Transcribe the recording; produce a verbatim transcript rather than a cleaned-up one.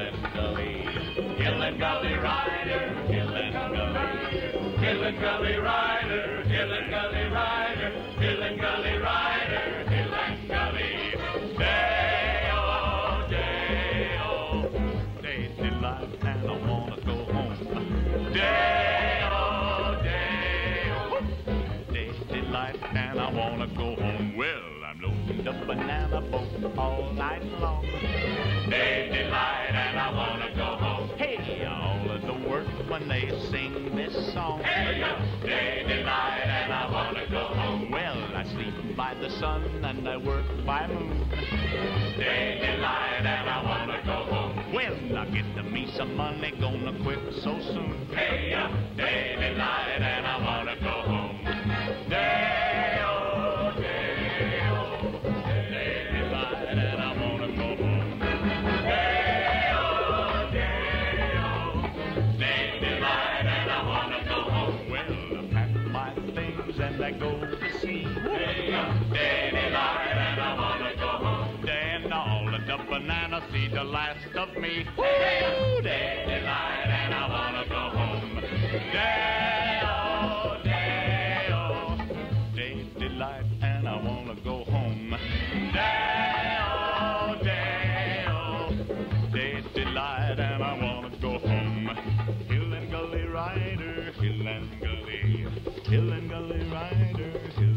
and gully. Hill and gully rider, hill and gully. Hill and gully rider, hill and gully rider, hill and gully rider, hill and gully. Day-o, day-o, day delight, and I wanna go home. Day-o, day-o, day delight, and I wanna go home. Well, I'm loading the banana boat all night long. Day delight, and I wanna go home. Hey, all of the workmen, they sing this song. Hey, day delight, and I wanna go home. Well, I sleep by the sun and I work by moon. Day delight, and I wanna go home. Well, I get to me some money, gonna quit so soon. Hey, day delight, and I wanna go home. Day, oh, day, oh, day delight, and I wanna go home. Day, oh, day, oh, day delight, and I wanna go home. Well, I pack my things and I go to sea. Hey, day delight, and I wanna go home. Day and all of the bananas see the last of me. Hey, day delight, and I wanna go home. Day, oh, day, oh, day delight, and I wanna go home. Day, oh, day, oh, day delight, and I wanna go home. Hill and gully rider, hill and gully, hill and gully rider, hill